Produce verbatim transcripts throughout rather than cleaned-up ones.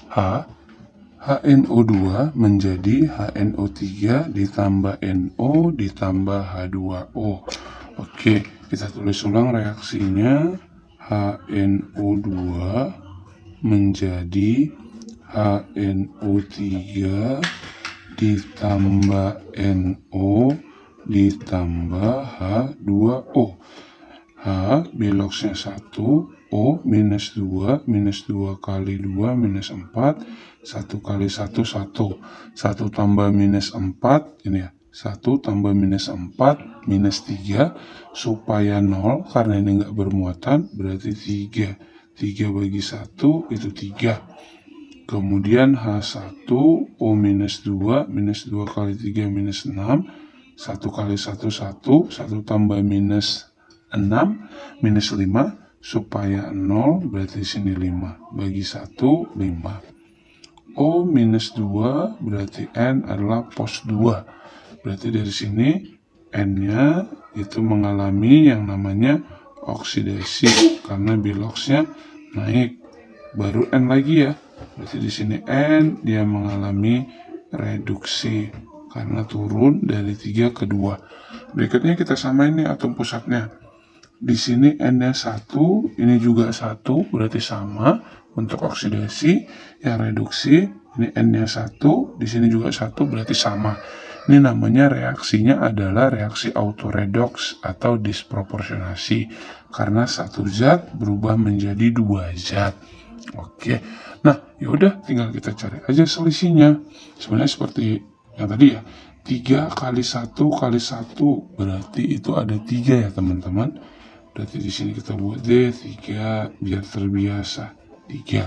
H, H N O dua menjadi H N O tiga ditambah N O ditambah H dua O. Oke, kita tulis ulang reaksinya. H N O dua menjadi H N O tiga ditambah N O ditambah H dua O. H biloxnya satu, O minus dua, minus dua kali dua minus empat, satu kali satu, satu. satu tambah minus empat, ini ya, satu tambah minus empat, minus tiga, supaya nol, karena ini nggak bermuatan, berarti tiga. tiga bagi satu, itu tiga. Kemudian H satu, O minus dua, minus dua kali tiga minus enam, satu kali satu, satu, satu tambah minus enam, minus lima, supaya nol, berarti sini lima. Bagi satu, lima. O minus dua, berarti N adalah pos dua. Berarti dari sini, N-nya itu mengalami yang namanya oksidasi, karena biloxnya naik. Baru N lagi ya. Berarti di sini N, dia mengalami reduksi, karena turun dari tiga ke dua. Berikutnya kita samain nih atom pusatnya. Di sini N-nya satu, ini juga satu, berarti sama untuk oksidasi. Yang reduksi, ini N-nya satu, di sini juga satu, berarti sama. Ini namanya reaksinya adalah reaksi autoredox atau disproporsionasi. Karena satu zat berubah menjadi dua zat. Oke, nah yaudah tinggal kita cari aja selisihnya. Sebenarnya seperti yang tadi ya, tiga kali satu kali satu, berarti itu ada tiga ya teman-teman. Berarti di sini kita buat D tiga biar terbiasa. tiga.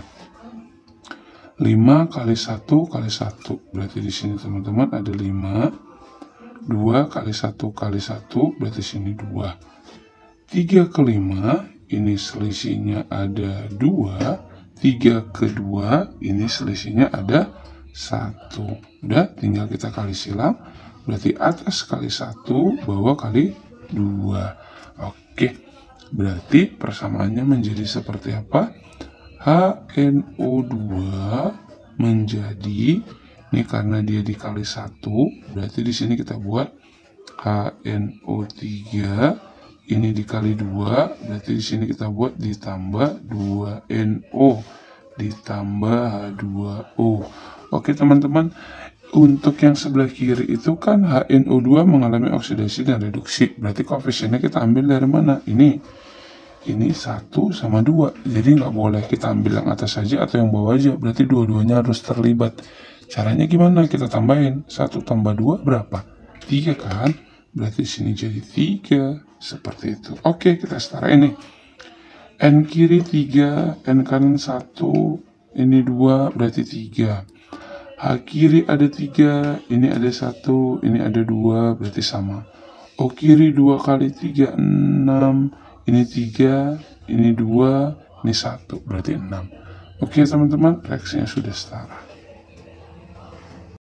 lima kali satu kali satu. Berarti di sini teman-teman ada lima. dua kali satu kali satu, berarti sini dua. tiga ke lima, ini selisihnya ada dua. tiga ke dua, ini selisihnya ada satu. Udah, tinggal kita kali silang. Berarti atas kali satu, bawah kali dua. Oke. Berarti persamaannya menjadi seperti apa? H N O dua menjadi, ini karena dia dikali satu, berarti di sini kita buat H N O tiga, ini dikali dua, berarti di sini kita buat ditambah dua N O, ditambah H dua O. Oke teman-teman, untuk yang sebelah kiri itu kan H N O dua mengalami oksidasi dan reduksi. Berarti koefisiennya kita ambil dari mana? Ini. Ini satu sama dua. Jadi nggak boleh kita ambil yang atas saja atau yang bawah aja. Berarti dua-duanya harus terlibat. Caranya gimana? Kita tambahin. satu tambah dua berapa? tiga kan? Berarti sini jadi tiga. Seperti itu. Oke, kita setara ini. N kiri tiga, N kanan satu, ini dua, berarti tiga. H kiri ada tiga, ini ada satu, ini ada dua, berarti sama. O kiri dua kali tiga, enam, ini tiga, ini dua, ini satu, berarti enam. Oke teman-teman, reaksinya sudah setara.